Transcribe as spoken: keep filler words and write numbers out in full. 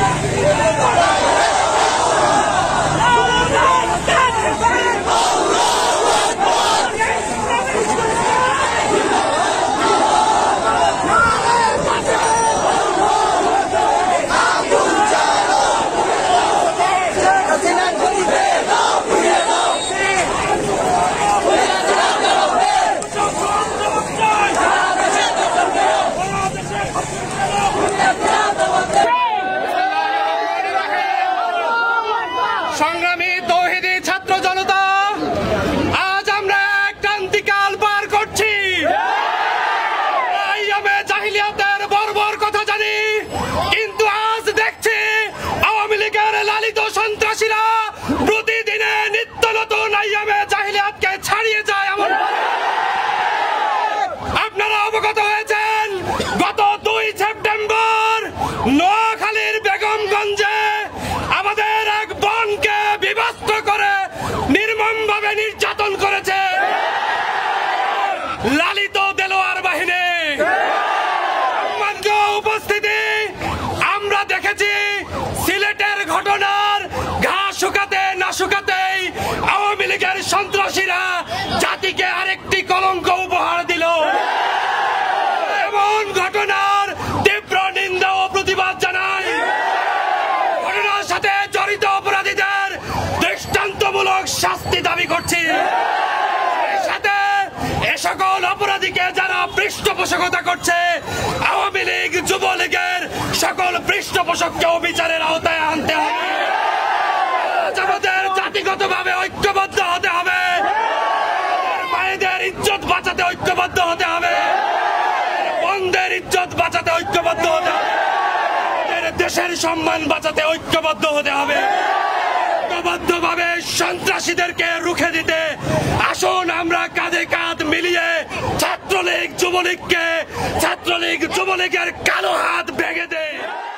সংগ্রামী তৌহিদি ছাত্র জনতা, আজ আমরা এক ক্রান্তিকাল পার করছি। আইয়ামে জাহিলিয়াতের বর্বর কথা জানি, কিন্তু আজ দেখছি আওয়ামী লীগের লালিত সন্ত্রাসীরা প্রতিদিনে নিত্য নতুন আইয়ামে জাহিলিয়াতকে ছাড়িয়ে যায়। এমন আপনারা অবগত হয়েছেন, গত দুই সেপ্টেম্বর নোয়াখালীর বেগমগঞ্জে আমাদের এক বোনকে বিভক্ত করে নির্মমভাবে নির্যাতন করেছে লালিত দেলোয়ার বাহিনী। উপস্থিতি, আমরা দেখেছি সিলেটের ঘটনার ঘা শুকাতে না শুকাতেই আওয়ামী লীগের সন্ত্রাসীরা জাতিকে আরেকটি কলঙ্ক উপহার দিল। এমন ঘটনার তীব্র নিন্দা ও প্রতিবাদ জানাই। ঘটনার সাথে জড়িত অপরাধীদের দৃষ্টান্তমূলক শাস্তি দাবি করছি। এর সাথে এ সকল অপরাধীকে যারা পৃষ্ঠপোষকতা করছে, আওয়ামী লীগ যুবলীগের সকল পৃষ্ঠপোষককেও বিচারের আওতায় আনতে হবে। আমাদের জাতিগতভাবে ঐক্যবদ্ধ হতে হবে, মায়েদের ইজ্জত বাঁচাতে ঐক্যবদ্ধ হতে হবে, বোনদের ইজ্জত বাঁচাতে ঐক্যবদ্ধ হতে হবে, দেশের সম্মান বাঁচাতে ঐক্যবদ্ধ হতে হবে। ঐক্যবদ্ধভাবে সন্ত্রাসীদেরকে রুখে দিতে আসুন আমরা কাঁধে কাঁধ মিলিয়ে ছাত্রলীগ যুবলীগকে ছাত্রলীগ যুবলীগের কালো হাত ভেঙে দেয়।